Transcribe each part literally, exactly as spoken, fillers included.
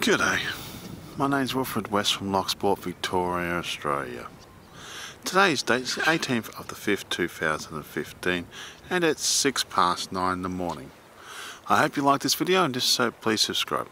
G'day, my name's Wilfred West from Locksport, Victoria, Australia. Today's date is the eighteenth of the fifth two thousand fifteen and it's six past nine in the morning. I hope you like this video, and if so, please subscribe.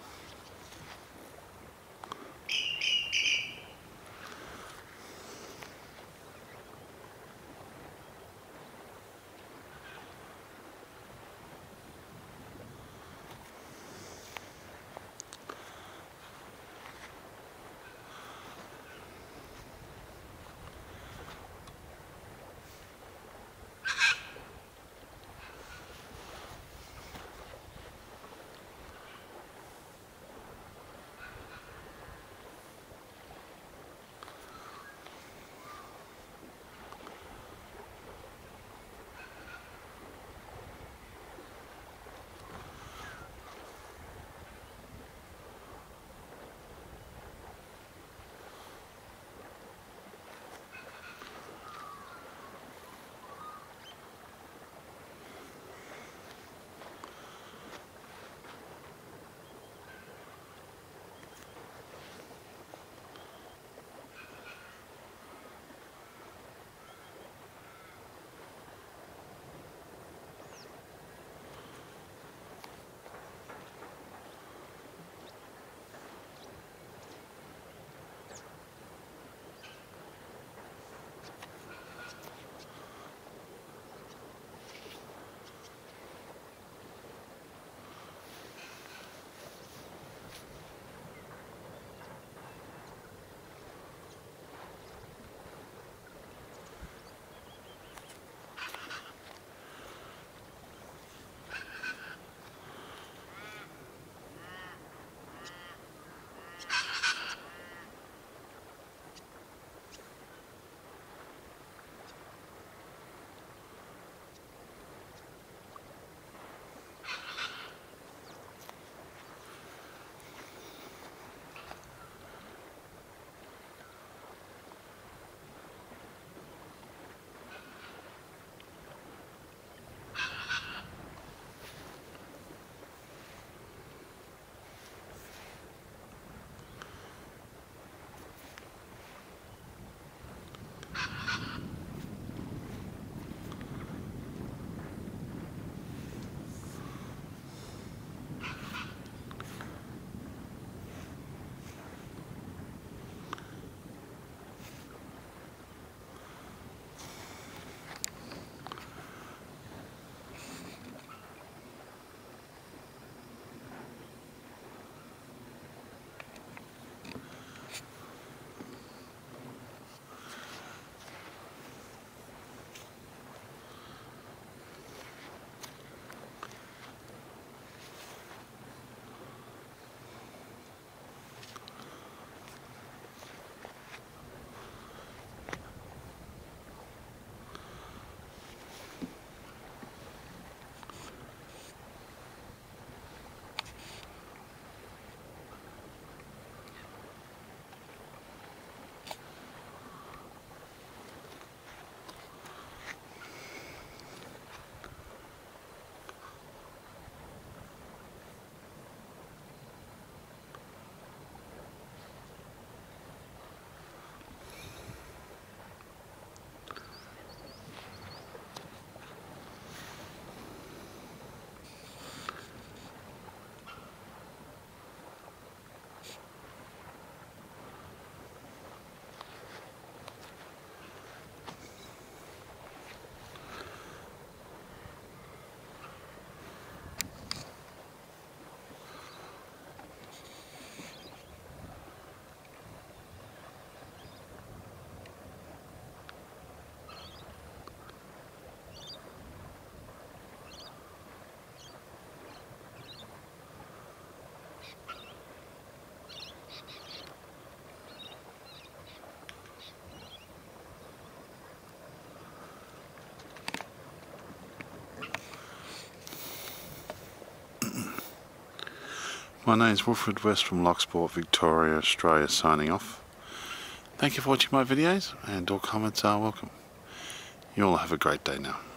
My name is Wilfred West from Locksport, Victoria, Australia, signing off. Thank you for watching my videos, and all comments are welcome. You all have a great day now.